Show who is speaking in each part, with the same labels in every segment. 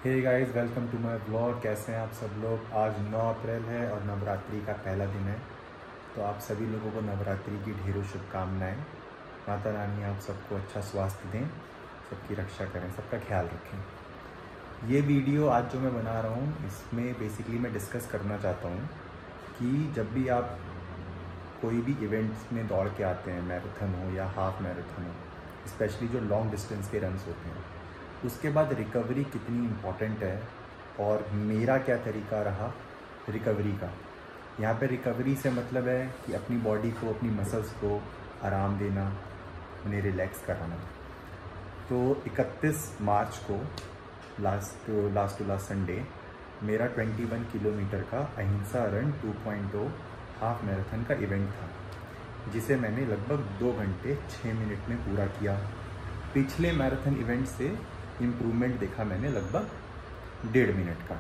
Speaker 1: Hey guys, welcome to my vlog. कैसे हैं आप सब लोग। आज 9 अप्रैल है और नवरात्रि का पहला दिन है, तो आप सभी लोगों को नवरात्रि की ढेरों शुभकामनाएं। माता रानी आप सबको अच्छा स्वास्थ्य दें, सबकी रक्षा करें, सबका ख्याल रखें। ये वीडियो आज जो मैं बना रहा हूँ, इसमें बेसिकली मैं डिस्कस करना चाहता हूँ कि जब भी आप कोई भी इवेंट्स में दौड़ के आते हैं, मैराथन हो या हाफ मैराथन हो, स्पेशली जो लॉन्ग डिस्टेंस के रन्स होते हैं, उसके बाद रिकवरी कितनी इम्पॉर्टेंट है और मेरा क्या तरीका रहा रिकवरी का। यहाँ पे रिकवरी से मतलब है कि अपनी बॉडी को, अपनी मसल्स को आराम देना, उन्हें रिलैक्स कराना। तो 31 मार्च को लास्ट टू लास्ट संडे मेरा 21 किलोमीटर का अहिंसा रन 2.0 हाफ मैराथन का इवेंट था, जिसे मैंने लगभग 2 घंटे 6 मिनट में पूरा किया। पिछले मैराथन इवेंट से इम्प्रूवमेंट देखा मैंने लगभग 1.5 मिनट का।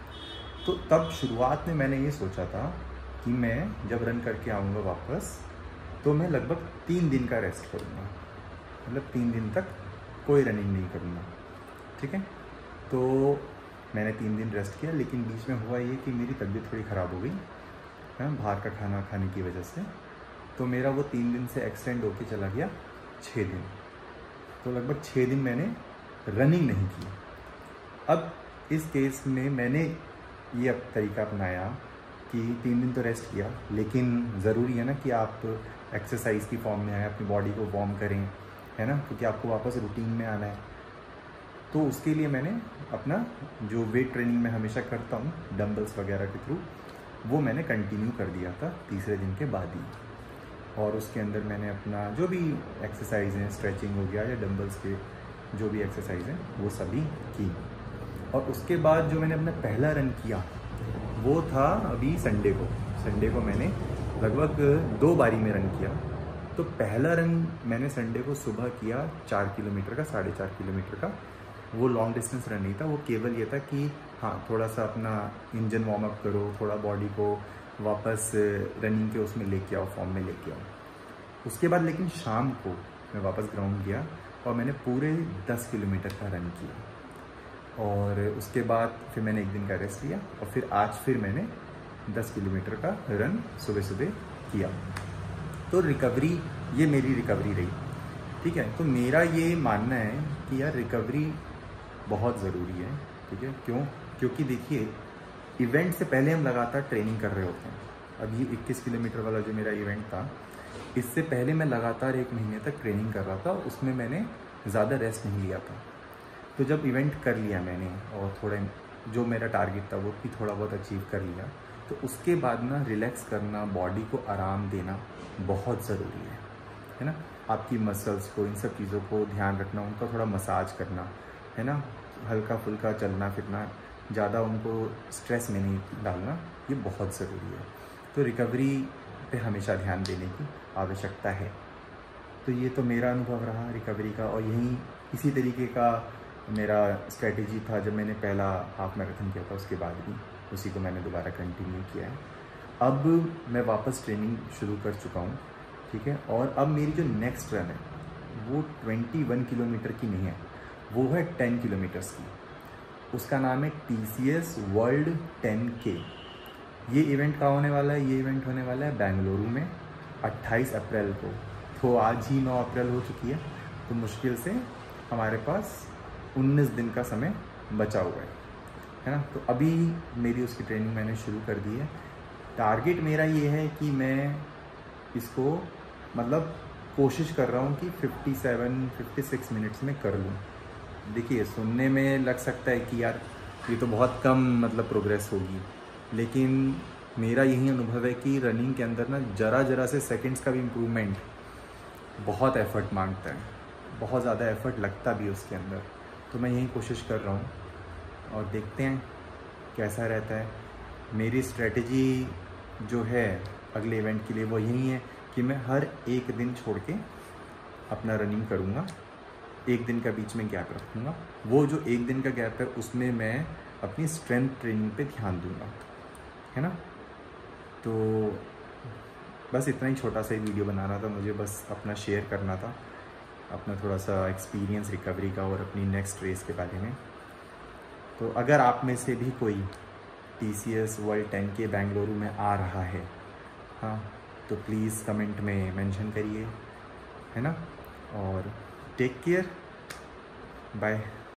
Speaker 1: तो तब शुरुआत में मैंने ये सोचा था कि मैं जब रन करके आऊँगा वापस, तो मैं लगभग 3 दिन का रेस्ट करूँगा, मतलब 3 दिन तक कोई रनिंग नहीं करूँगा। ठीक है, तो मैंने 3 दिन रेस्ट किया, लेकिन बीच में हुआ ये कि मेरी तबीयत थोड़ी ख़राब हो गई है बाहर का खाना खाने की वजह से। तो मेरा वो 3 दिन से एक्सटेंड होके चला गया 6 दिन। तो लगभग 6 दिन मैंने रनिंग नहीं की। अब इस केस में मैंने ये अब तरीका अपनाया कि 3 दिन तो रेस्ट किया, लेकिन ज़रूरी है ना कि आप एक्सरसाइज की फॉर्म में आए, अपनी बॉडी को वार्म करें, है ना, क्योंकि आपको वापस रूटीन में आना है। तो उसके लिए मैंने अपना जो वेट ट्रेनिंग मैं हमेशा करता हूँ डंबल्स वगैरह के थ्रू, वो मैंने कंटिन्यू कर दिया था तीसरे दिन के बाद ही। और उसके अंदर मैंने अपना जो भी एक्सरसाइज हैं, स्ट्रेचिंग हो गया या डंबल्स के जो भी एक्सरसाइज हैं, वो सभी की। और उसके बाद जो मैंने अपना पहला रन किया वो था अभी संडे को मैंने लगभग 2 बारी में रन किया। तो पहला रन मैंने संडे को सुबह किया 4 किलोमीटर का, 4.5 किलोमीटर का। वो लॉन्ग डिस्टेंस रन नहीं था, वो केवल ये था कि हाँ, थोड़ा सा अपना इंजन वार्म अप करो, थोड़ा बॉडी को वापस रनिंग के उसमें लेके आओ, फॉर्म में लेके आओ। उसके बाद लेकिन शाम को मैं वापस ग्राउंड गया और मैंने पूरे 10 किलोमीटर का रन किया। और उसके बाद फिर मैंने 1 दिन का रेस्ट लिया और फिर आज फिर मैंने 10 किलोमीटर का रन सुबह सुबह किया। तो रिकवरी, ये मेरी रिकवरी रही। ठीक है, तो मेरा ये मानना है कि यार रिकवरी बहुत ज़रूरी है। ठीक है, क्योंकि देखिए, इवेंट से पहले हम लगातार ट्रेनिंग कर रहे होते हैं। अब ये 21 किलोमीटर वाला जो मेरा इवेंट था, इससे पहले मैं लगातार 1 महीने तक ट्रेनिंग कर रहा था, उसमें मैंने ज़्यादा रेस्ट नहीं लिया था। तो जब इवेंट कर लिया मैंने और थोड़ा जो मेरा टारगेट था वो भी थोड़ा बहुत अचीव कर लिया, तो उसके बाद ना रिलैक्स करना, बॉडी को आराम देना बहुत ज़रूरी है ना। आपकी मसल्स को, इन सब चीज़ों को ध्यान रखना, उनका थोड़ा मसाज करना, है ना, हल्का फुल्का चलना फिरना, ज़्यादा उनको स्ट्रेस में नहीं डालना, ये बहुत ज़रूरी है। तो रिकवरी पे हमेशा ध्यान देने की आवश्यकता है। तो ये तो मेरा अनुभव रहा रिकवरी का, और यही इसी तरीके का मेरा स्ट्रेटेजी था जब मैंने पहला हाफ मैराथन किया था। उसके बाद भी उसी को मैंने दोबारा कंटिन्यू किया है। अब मैं वापस ट्रेनिंग शुरू कर चुका हूँ। ठीक है, और अब मेरी जो नेक्स्ट रन है वो 21 किलोमीटर की नहीं है, वो है 10 किलोमीटर्स की। उसका नाम है TCS वर्ल्ड 10K। ये इवेंट कहाँ होने वाला है? ये इवेंट होने वाला है बेंगलुरु में 28 अप्रैल को। तो आज ही 9 अप्रैल हो चुकी है, तो मुश्किल से हमारे पास 19 दिन का समय बचा हुआ है ना। तो अभी मेरी उसकी ट्रेनिंग मैंने शुरू कर दी है। टारगेट मेरा ये है कि मैं इसको, मतलब कोशिश कर रहा हूँ कि 56 मिनट्स में कर लूँ। देखिए, सुनने में लग सकता है कि यार ये तो बहुत कम मतलब प्रोग्रेस होगी, लेकिन मेरा यही अनुभव है कि रनिंग के अंदर ना ज़रा से सेकंड्स का भी इम्प्रूवमेंट बहुत एफर्ट मांगता है, बहुत ज़्यादा एफर्ट लगता भी उसके अंदर। तो मैं यही कोशिश कर रहा हूँ और देखते हैं कैसा रहता है। मेरी स्ट्रेटजी जो है अगले इवेंट के लिए वो यही है कि मैं हर एक दिन छोड़ के अपना रनिंग करूँगा, 1 दिन का बीच में गैप रखूँगा। वो जो 1 दिन का गैप है उसमें मैं अपनी स्ट्रेंथ ट्रेनिंग पे ध्यान दूँगा, है ना। तो बस इतना ही छोटा सा ही वीडियो बनाना था मुझे, बस अपना शेयर करना था, अपना थोड़ा सा एक्सपीरियंस रिकवरी का और अपनी नेक्स्ट रेस के बारे में। तो अगर आप में से भी कोई TCS वर्ल्ड 10K बेंगलुरु में आ रहा है, हाँ, तो प्लीज़ कमेंट में मेंशन करिए, है ना। और टेक केयर, बाय।